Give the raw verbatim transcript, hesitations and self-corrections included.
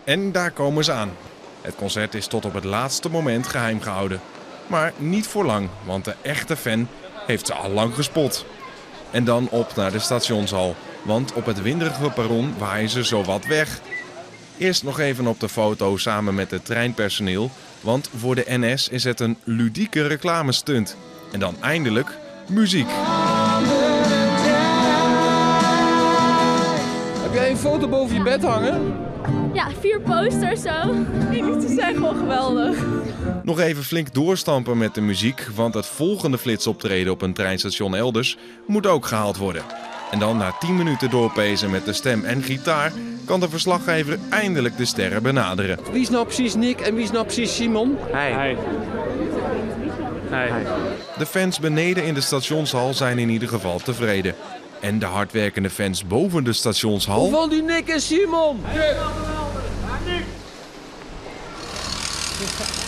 En daar komen ze aan. Het concert is tot op het laatste moment geheim gehouden. Maar niet voor lang, want de echte fan heeft ze al lang gespot. En dan op naar de stationshal, want op het winderige perron waaien ze zowat weg. Eerst nog even op de foto samen met het treinpersoneel, want voor de N S is het een ludieke reclamestunt. En dan eindelijk muziek. Heb jij een foto boven je bed hangen? Ja, vier posters zo. Ze zijn gewoon geweldig. Nog even flink doorstampen met de muziek, want het volgende flitsoptreden op een treinstation elders moet ook gehaald worden. En dan na tien minuten doorpezen met de stem en gitaar kan de verslaggever eindelijk de sterren benaderen. Wie is nou precies Nick en wie is nou precies Simon? Hij. Hij. Hij. De fans beneden in de stationshal zijn in ieder geval tevreden. En de hardwerkende fans boven de stationshal... Hoe vond u Nick en Simon? Nick.